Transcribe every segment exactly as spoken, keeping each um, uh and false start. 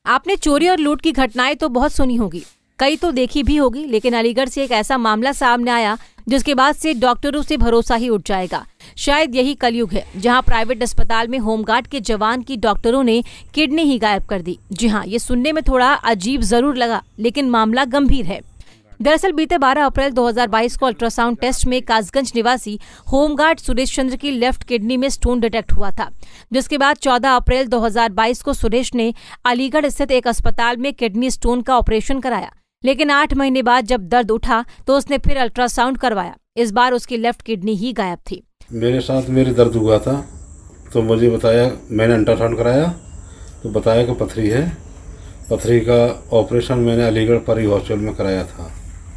आपने चोरी और लूट की घटनाएं तो बहुत सुनी होगी, कई तो देखी भी होगी, लेकिन अलीगढ़ से एक ऐसा मामला सामने आया जिसके बाद से डॉक्टरों से भरोसा ही उठ जाएगा। शायद यही कलयुग है जहां प्राइवेट अस्पताल में होमगार्ड के जवान की डॉक्टरों ने किडनी ही गायब कर दी। जी हां, ये सुनने में थोड़ा अजीब जरूर लगा, लेकिन मामला गंभीर है। दरअसल बीते बारह अप्रैल दो हज़ार बाईस को अल्ट्रासाउंड टेस्ट में कासगंज निवासी होमगार्ड सुरेश चंद्र की लेफ्ट किडनी में स्टोन डिटेक्ट हुआ था, जिसके बाद चौदह अप्रैल दो हज़ार बाईस को सुरेश ने अलीगढ़ स्थित एक अस्पताल में किडनी स्टोन का ऑपरेशन कराया। लेकिन आठ महीने बाद जब दर्द उठा तो उसने फिर अल्ट्रासाउंड करवाया। इस बार उसकी लेफ्ट किडनी ही गायब थी। मेरे साथ मेरे दर्द हुआ था तो मुझे बताया, मैंने अल्ट्रासाउंड कराया तो बताया कि पथरी है। पथरी का ऑपरेशन मैंने अलीगढ़ परी हॉस्पिटल में कराया था।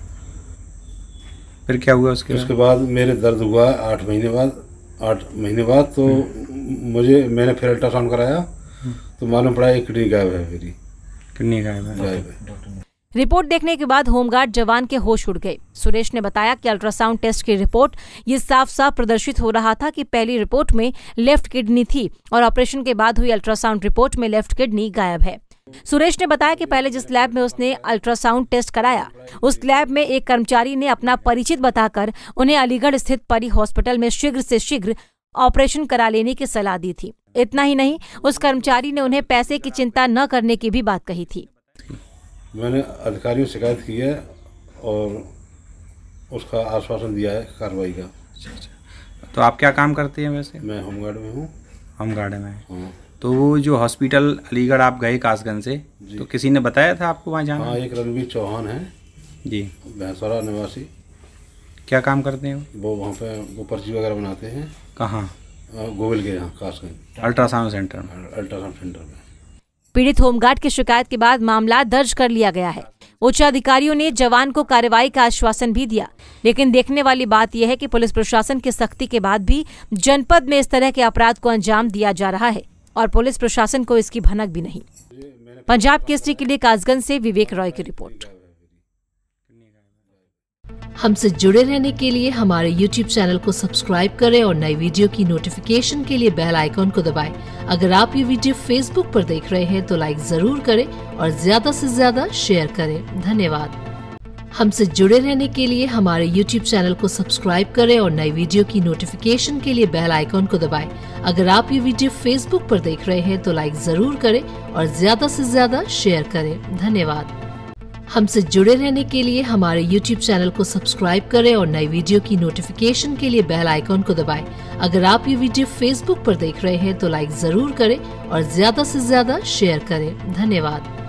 फिर क्या हुआ उसके उसके बाद मेरे दर्द हुआ आठ महीने बाद आठ महीने बाद तो मुझे मैंने फिर अल्ट्रासाउंड कराया तो मालूम पड़ा एक किडनी गायब है, मेरी किडनी गायब है। गायब है। रिपोर्ट देखने के बाद होमगार्ड जवान के होश उड़ गए। सुरेश ने बताया कि अल्ट्रासाउंड टेस्ट की रिपोर्ट ये साफ साफ प्रदर्शित हो रहा था कि पहली रिपोर्ट में लेफ्ट किडनी थी और ऑपरेशन के बाद हुई अल्ट्रासाउंड रिपोर्ट में लेफ्ट किडनी गायब है। सुरेश ने बताया कि पहले जिस लैब में उसने अल्ट्रासाउंड टेस्ट कराया, उस लैब में एक कर्मचारी ने अपना परिचित बताकर उन्हें अलीगढ़ स्थित परी हॉस्पिटल में शीघ्र से शीघ्र ऑपरेशन करा लेने की सलाह दी थी। इतना ही नहीं, उस कर्मचारी ने उन्हें पैसे की चिंता न करने की भी बात कही थी। मैंने अधिकारियों से शिकायत की है और उसका आश्वासन दिया है कार्रवाई का। तो आप क्या काम करते हैं वैसे? मैं होमगार्ड में हूँ। होमगार्ड में? हाँ। तो वो जो हॉस्पिटल अलीगढ़ आप गए कासगंज से, तो किसी ने बताया था आपको वहाँ जाना? हाँ, एक रणवीर चौहान है जी, भैंसवाड़ा निवासी। क्या काम करते हैं वो? वहाँ पे वो पर्ची वगैरह बनाते हैं। कहाँ? गोविल के यहाँ कासगंज अल्ट्रासाउंड सेंटर में। अल्ट्रासाउंड सेंटर में। पीड़ित होमगार्ड की शिकायत के बाद मामला दर्ज कर लिया गया है। उच्च अधिकारियों ने जवान को कार्रवाई का आश्वासन भी दिया, लेकिन देखने वाली बात यह है कि पुलिस प्रशासन की सख्ती के बाद भी जनपद में इस तरह के अपराध को अंजाम दिया जा रहा है और पुलिस प्रशासन को इसकी भनक भी नहीं। पंजाब केसरी के लिए कासगंज से विवेक रॉय की रिपोर्ट। हमसे जुड़े रहने के लिए हमारे यूट्यूब चैनल को सब्सक्राइब करें और नई वीडियो की नोटिफिकेशन के लिए बेल आइकॉन को दबाएं। अगर आप ये वीडियो फेसबुक पर देख रहे हैं तो लाइक जरूर करें और ज्यादा से ज्यादा शेयर करें। धन्यवाद। हमसे जुड़े रहने के लिए हमारे यूट्यूब चैनल को सब्सक्राइब करें और नई वीडियो की नोटिफिकेशन के लिए बेल आइकॉन को दबाएं। अगर आप ये वीडियो फेसबुक पर देख रहे हैं तो लाइक जरूर करें और ज्यादा से ज्यादा शेयर करें। धन्यवाद। हमसे जुड़े रहने के लिए हमारे यूट्यूब चैनल को सब्सक्राइब करें और नई वीडियो की नोटिफिकेशन के लिए बेल आइकॉन को दबाएं। अगर आप ये वीडियो फेसबुक पर देख रहे हैं तो लाइक जरूर करें और ज्यादा से ज्यादा शेयर करें। धन्यवाद।